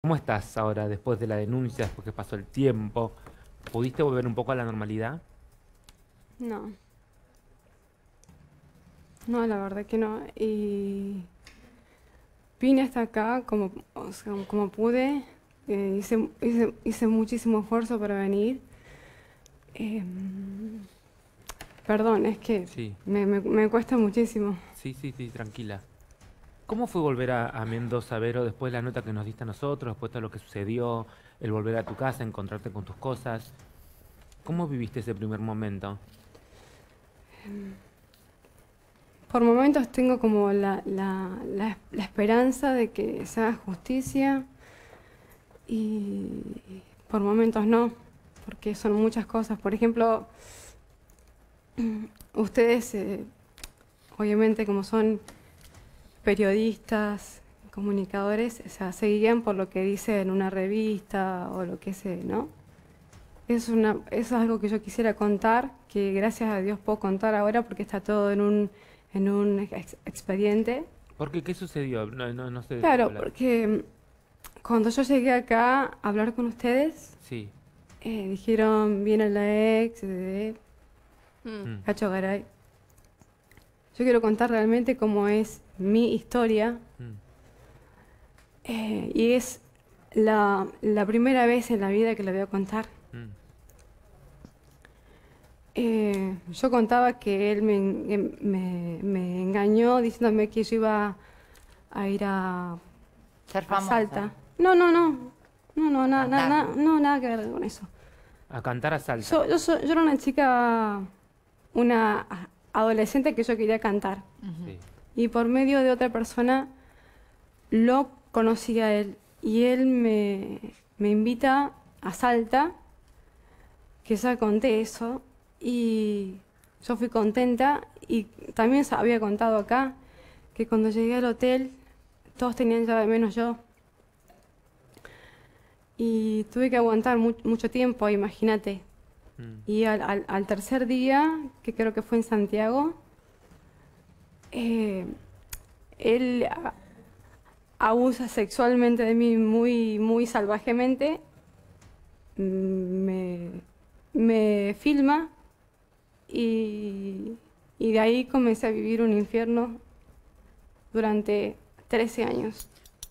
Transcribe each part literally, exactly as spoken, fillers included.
¿Cómo estás ahora después de la denuncia, después que pasó el tiempo? ¿Pudiste volver un poco a la normalidad? No, no, la verdad que no. Y vine hasta acá como, o sea, como pude. Eh, hice, hice, hice muchísimo esfuerzo para venir. Em, Perdón, es que Sí, me, me- me cuesta muchísimo. sí, sí, sí, tranquila. ¿Cómo fue volver a, a Mendoza, Vero, después de la nota que nos diste a nosotros, después de todo lo que sucedió, el volver a tu casa, encontrarte con tus cosas? ¿Cómo viviste ese primer momento? Por momentos tengo como la, la, la, la esperanza de que se haga justicia y por momentos no, porque son muchas cosas. Por ejemplo, ustedes, eh, obviamente como son periodistas, comunicadores, o sea, se guían por lo que dice en una revista o lo que sé, ¿no? Es una, eso es algo que yo quisiera contar, que gracias a Dios puedo contar ahora porque está todo en un, en un ex- expediente. ¿Por qué? ¿Qué sucedió? No, no, no sé de qué Claro, hablar. porque mm, cuando yo llegué acá a hablar con ustedes, Sí. eh, dijeron, viene la ex de Mm, Cacho Garay. Yo quiero contar realmente cómo es mi historia. mm, Eh, y es la, la primera vez en la vida que la voy a contar. mm. Eh, yo contaba que él me, en- em- me, me engañó diciéndome que yo iba a ir a, Ser a famosa. Salta. No, no, no. No, no, na- na- Cantar. na- no, nada que ver con eso. A cantar a Salta. Yo, yo, soy- yo era una chica, una a- adolescente que yo quería cantar. Sí. Y por medio de otra persona lo conocí a él. Y él me, me invita a Salta, que ya conté eso. Y yo fui contenta. Y también se había contado acá que cuando llegué al hotel, todos tenían llave menos yo. Y tuve que aguantar mu- mucho tiempo, imagínate. Mm. Y al, al- al tercer día, que creo que fue en Santiago, eh, él a- abusa sexualmente de mí muy, muy salvajemente, mm, me, me filma y, y de ahí comencé a vivir un infierno durante trece años.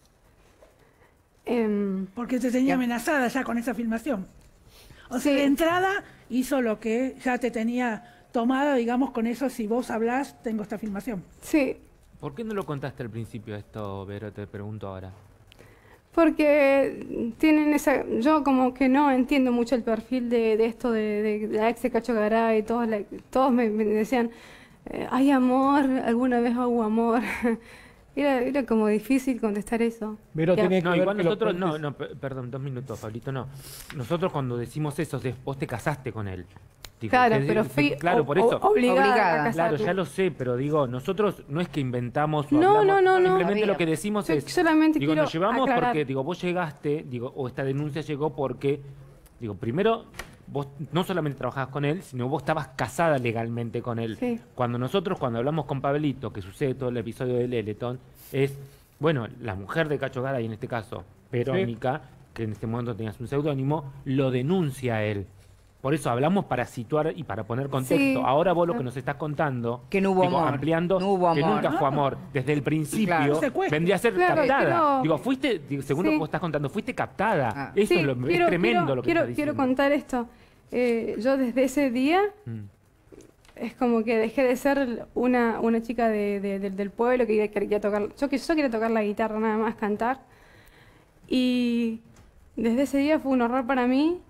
Em, Porque te tenía amenazada ya con esa filmación. O sea, Sí. de entrada hizo lo que ya te tenía tomada, digamos, con eso, si vos hablás, tengo esta filmación. sí, ¿Por qué no lo contaste al principio esto, Vero? Te pregunto ahora. porque tienen esa... Yo como que no entiendo mucho el perfil de, de esto de, de la ex de Cacho Garay, todos, la- todos me, me decían, eh, ¿hay amor? ¿Alguna vez hubo amor? Era, era como difícil contestar eso. Pero Ya. tiene que No, ver igual que lo nosotros, no, cuentes- no, pe- perdón, dos minutos, Pablito, no. Nosotros cuando decimos eso, de- vos te casaste con él. Digo, Claro, que- pero que- fui claro, o- por eso. o- obligada, Obligada. a Claro, casarme. ya lo sé, pero digo, nosotros no es que inventamos o No, hablamos, no, no, no. simplemente lo que Sabía. decimos Yo es, solamente digo, quiero nos llevamos aclarar. porque, digo, vos llegaste, digo, o esta denuncia llegó porque, digo, primero, vos no solamente trabajabas con él, sino vos estabas casada legalmente con él. Sí. Cuando nosotros, cuando hablamos con Pablito, que sucede todo el episodio de Leleton, es, bueno, la mujer de Cacho Garay, en este caso, Verónica, que en este momento tenías un seudónimo, lo denuncia a él. Por eso hablamos para situar y para poner contexto. Sí. Ahora vos lo que nos estás contando, Que no hubo digo, amor. ampliando, No hubo que amor. nunca fue amor. Desde el principio Claro. Secuestro. vendría a ser Claro, captada. quiero- Digo, fuiste, digo, según lo Sí. que vos estás contando, fuiste captada. Ah. Eso Sí, es, lo, es quiero- tremendo quiero- lo que quiero, estás quiero diciendo. contar esto. Eh, yo desde ese día Mm. es como que dejé de ser una, una chica de- de- de- del pueblo que quería, quería tocar. Yo, que- yo quería tocar la guitarra, nada más cantar. Y desde ese día fue un horror para mí.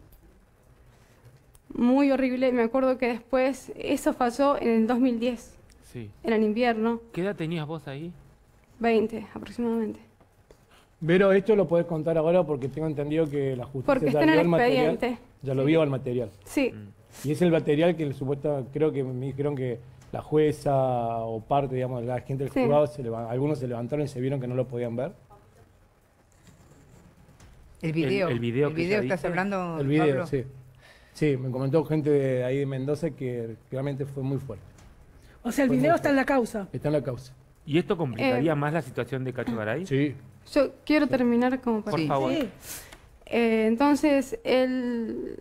Muy horrible. Me acuerdo que después, eso pasó en el dos mil diez, Sí. era en invierno, ¿Qué edad tenías vos ahí? veinte aproximadamente. Pero esto lo podés contar ahora porque tengo entendido que la justicia Porque ya está en el vio material. expediente. Ya lo Sí. vio el material. Sí, Mm. Y es el material que el supuesto, creo que me dijeron que la jueza o parte, digamos, de la gente del Sí. juzgado, se leva- algunos se levantaron y se vieron que no lo podían ver. El video. El- el video El que video ella estás dice. hablando, El video, Pablo. sí. Sí, me comentó gente de ahí de Mendoza que realmente fue muy fuerte. O sea, el Fue video muy está en la causa. Está en la causa. ¿Y esto complicaría Eh. más la situación de Cacho Garay? Sí. Yo quiero terminar como para... Por Sí. favor. Sí. Eh, entonces, él...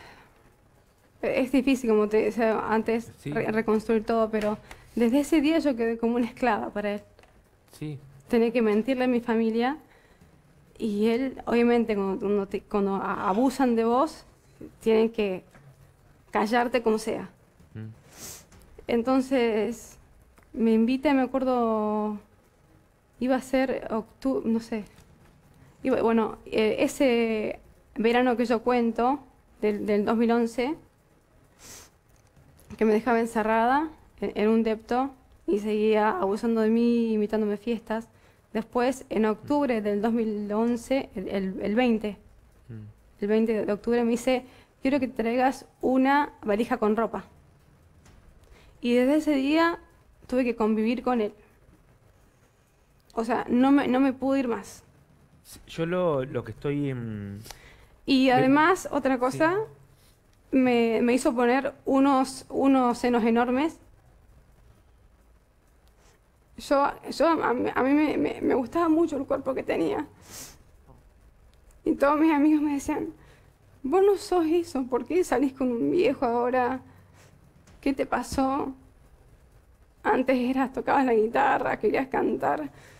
Es difícil, como te decía antes, Sí. re- reconstruir todo, pero desde ese día yo quedé como una esclava para él. Sí. Tenía que mentirle a mi familia y él, obviamente, cuando, cuando te- cuando a- abusan de vos, tienen que callarte como sea. Mm. Entonces, me invita, me acuerdo, iba a ser octubre, no sé. Iba- bueno, eh, ese verano que yo cuento, del, del dos mil once, que me dejaba encerrada en, en un depto y seguía abusando de mí, invitándome a fiestas. Después, en octubre del dos mil once, el, el, el veinte, Mm. el veinte de octubre, me dice, quiero que te traigas una valija con ropa. Y desde ese día tuve que convivir con él. O sea, no me, no me pude ir más. Yo lo, lo que estoy... mm, Y además, otra cosa, me, me hizo poner unos, unos senos enormes. Yo, yo a, mí a mí me, me- me gustaba mucho el cuerpo que tenía. Y todos mis amigos me decían, vos no sos eso, ¿por qué salís con un viejo ahora? ¿Qué te pasó? Antes eras, tocabas la guitarra, querías cantar.